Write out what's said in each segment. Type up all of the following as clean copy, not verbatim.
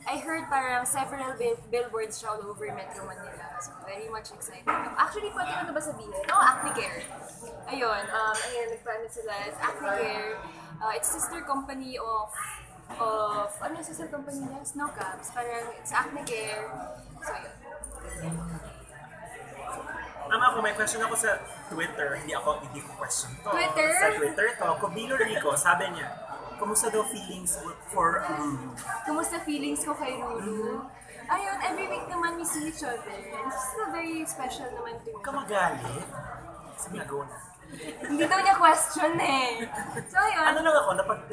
I heard parang several billboards siya all over Metro Manila. So, very much excited. Actually, pwede ko na ba sabihin? Acne Care. Ayun, nagpaano sila. It's Acne Care. It's sister company ano yung sister company niya? Snow Cabs. Parang, it's Acne Care. So, yun. Ako, may question ako sa Twitter. Hindi ko question to. Twitter? Sa Twitter to. Kubilo Rico, sabi niya, kumusta daw feelings for Ruru? Kumusta feelings ko kay Ruru? Ayun, every week naman we see each other. It's just very special naman to me. Huwag ka magalit. Sabi na, go na. Hindi daw niya question eh. So ayun. Ano lang ako,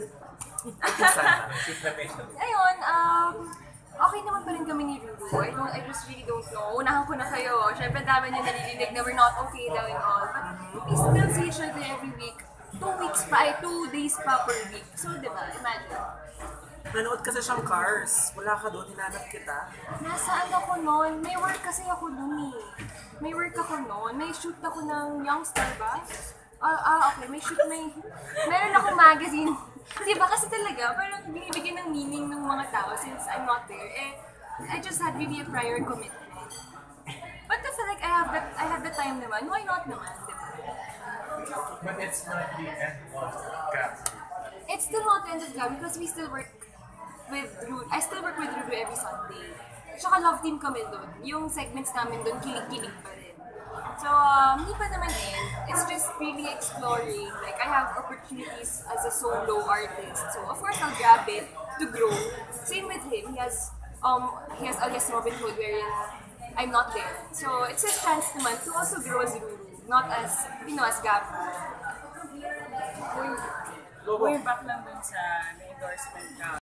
Ayun, okay naman pa rin kami ni Ruru. I just really don't know. Unahan ko na kayo. Siyempre dami niya nalilinig na we're not okay daw and all. But we still see each other every week. 2 days pa per week. So, diba? Imagine. Nanood kasi siyang Cars. Wala ka doon, hinanap kita. Nasaan ako noon? May work kasi ako doon eh. May work ako noon. May shoot ako ng Youngstar ba? Okay. Meron akong magazine. Diba kasi talaga, parang binibigyan ng meaning ng mga tao since I'm not there. I just had really a prior commitment. But I feel like I have the time naman. Why not naman? Diba? But it's not the end of Gap. It's still not the end of Gab because we still work with Ruru. I still work with Ruru every Sunday. Tsaka love team kami doon. Yung segments namin doon, kilig-kilig pa rin. So, hindi pa naman end. It's just really exploring. Like, I have opportunities as a solo artist. So, of course, I'll grab it to grow. Same with him. He has Alias Robin Hood wherein I'm not there. So, it's his chance naman to also grow as Ruru. Not as, as Gab. Going back lang dun sa na-endorsement ka,